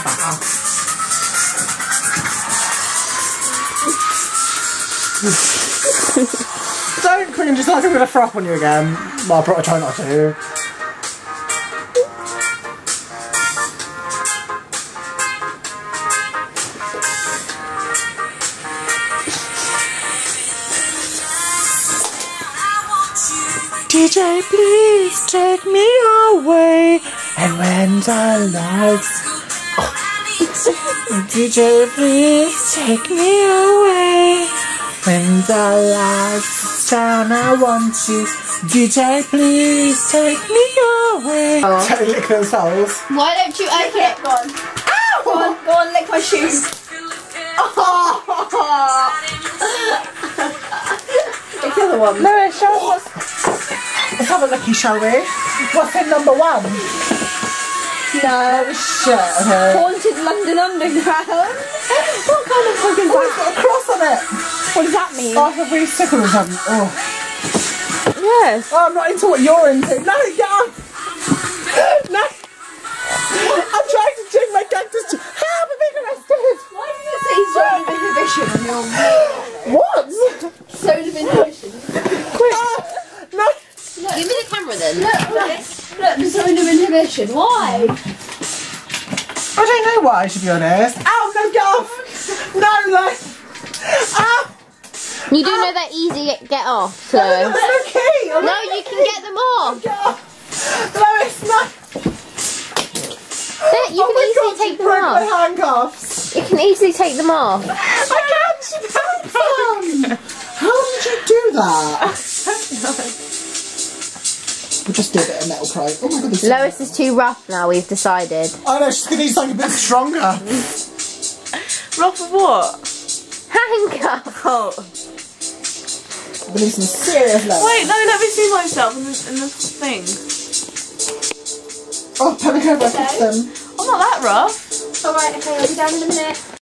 Don't cringe, it's like I'm going to throw up on you again. Well, I'll try not to. DJ, please take me away. And when the lights... DJ, please take me away. When the lights down, I want you. DJ, please take me away. Oh. Don't lick those holes. Why don't you open it? Go on. Ow! Go on, lick my shoes. Oh. Lick the other one. No, show us Let's have a looky, shall we? What's in number 1? No. Shit. Haunted London Underground. What kind of book is that? It's got a cross on it. What does that mean? Oh, I feel really sick or something. Oh. Yes. Oh, I'm not into what you're into. No, get off. No. I'm trying to drink my cactus. Help, I'm being arrested. Why did you say zone of inhibition on your... What? Zone of inhibition. Quick. No. Look, give me the camera then. Look, the zone of inhibition. Why? I don't know why, to be honest. Ow, no, get off. No. Ow. You do know they're easy to get off, so... No, that's okay. No, you can get them off. Get off. Lois, no. You can easily take them off. My handcuffs. You can easily take them off. I can't. She found them. How did you do that? We'll just do a bit of metal pro. Oh my god. Lois is too rough now, we've decided. I know, she's going to need something a bit stronger. Rough of what? Handcuff. Oh. We need some serious leather. Wait, no, let me see myself in the thing. Oh, panic over, I fixed them. I'm not that rough. Alright, okay, I'll be down in a minute.